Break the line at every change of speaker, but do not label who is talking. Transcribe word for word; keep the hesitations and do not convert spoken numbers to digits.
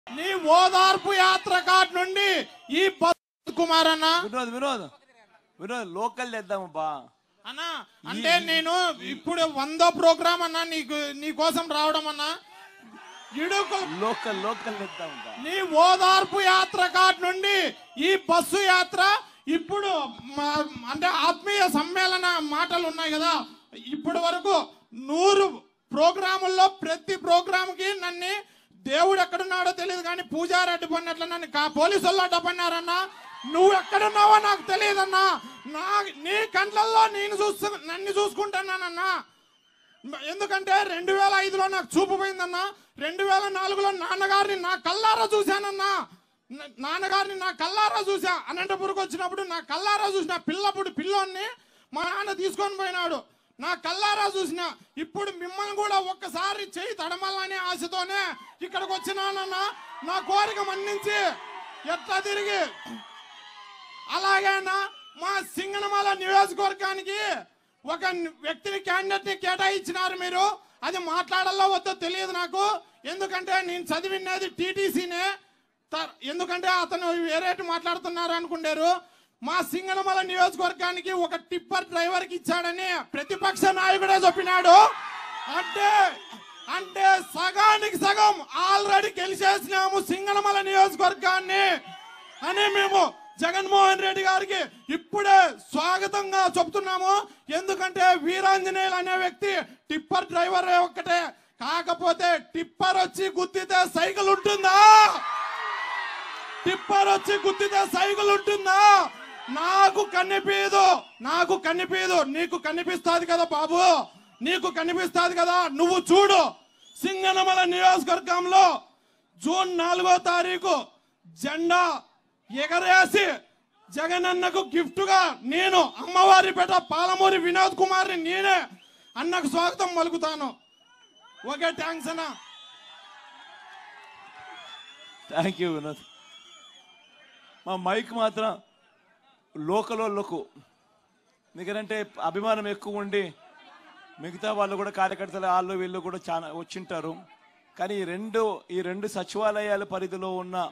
నీ ఓదార్పు యాత్ర కాట్ నుండి ఈ కుమార్ అన్న
వినోద్ వినోద్ వినోద్ లోకల్ చేద్దాము బా
అన్నా. అంటే నేను ఇప్పుడు వందో ప్రోగ్రామ్ అన్నా నీకు నీ కోసం రావడం అన్నా.
లోకల్ లోకల్
నీ ఓదార్పు యాత్ర కాట్ నుండి ఈ బస్సు యాత్ర ఇప్పుడు అంటే ఆత్మీయ సమ్మేళన మాటలు ఉన్నాయి కదా. ఇప్పటి వరకు నూరు ప్రోగ్రాముల్లో ప్రతి ప్రోగ్రామ్ కి నన్ను దేవుడు ఎక్కడున్నాడో తెలియదు కానీ పూజారి అడ్డుపడినట్లు నన్ను పోలీసు వాళ్ళు అడ్డుపడినారన్నా. నువ్వు ఎక్కడున్నావో నాకు తెలియదన్నా. నా నీ కంట్లల్లో నేను చూస్తు నన్ను చూసుకుంటున్నానన్నా. ఎందుకంటే రెండు వేల ఐదులో నాకు చూపు పోయిందన్నా. రెండు వేల నాలుగులో నాన్నగారిని నా కల్లారా చూశానన్నా. నాన్నగారిని నా కల్లారా చూసా. అనంతపురకు వచ్చినప్పుడు నా కల్లారా చూసిన పిల్లప్పుడు పిల్లోన్ని మా నాన్న తీసుకొని పోయినాడు. నా కల్లారా చూసిన. ఇప్పుడు మిమ్మల్ని కూడా ఒక్కసారి చేయి తడమల్లనే ఆశతోనే ఇక్కడికి వచ్చినానన్నా. నా కోరిక మన్నించి ఎట్లా తిరిగి అలాగేనా మా సింగనమల నియోజకవర్గానికి ఒక వ్యక్తిని క్యాండిడేట్ ని కేటాయించినారు మీరు. అది మాట్లాడాలో వద్దో తెలియదు నాకు. ఎందుకంటే నేను చదివినది టీటీసీనే. ఎందుకంటే అతను వేరేటి మాట్లాడుతున్నారు అనుకుంటారు. మా సింగనమల నియోజకవర్గానికి ఒక టిప్పర్ డ్రైవర్ కి ఇచ్చాడని ప్రతిపక్ష నాయకుడే చెప్పినాడు. అంటే అంటే సగానికి సగం ఆల్రెడీ గెలిచేసినాము సింగనమల నియోజకవర్గాన్ని అని మేము జగన్మోహన్ రెడ్డి గారికి ఇప్పుడే స్వాగతంగా చెప్తున్నాము. ఎందుకంటే వీరాంజనేయులు అనే వ్యక్తి టిప్పర్ డ్రైవర్ ఒక్కటే. కాకపోతే టిప్పర్ వచ్చి గుద్దితే సైకిల్ ఉంటుందా? టిప్పర్ వచ్చి గుద్దితే సైకిల్ ఉంటుందా? నాకు కనిపించదు. నాకు కనిపించదు. నీకు కనిపిస్తుంది కదా బాబు. నీకు కనిపిస్తుంది కదా. నువ్వు చూడు. సింగనమల నియోజకవర్గంలో జూన్ నాలుగో తారీఖు జెండా ఎగరేసి జగనన్నకు గిఫ్ట్ గా నేను అమ్మవారి పేట పాలమూరి వినోద్ కుమార్ ని నేనే అన్నకు స్వాగతం పలుకుతాను. ఓకే, థ్యాంక్స్ అన్న.
Thank you Vinod. మా మైక్ మాత్రం లోకల్ వాళ్ళకు ఎందుకంటే అభిమానం ఎక్కువ ఉండి మిగతా వాళ్ళు కూడా కార్యకర్తలు వాళ్ళు వీళ్ళు కూడా చాలా వచ్చింటారు. కానీ ఈ రెండు ఈ రెండు సచివాలయాల పరిధిలో ఉన్న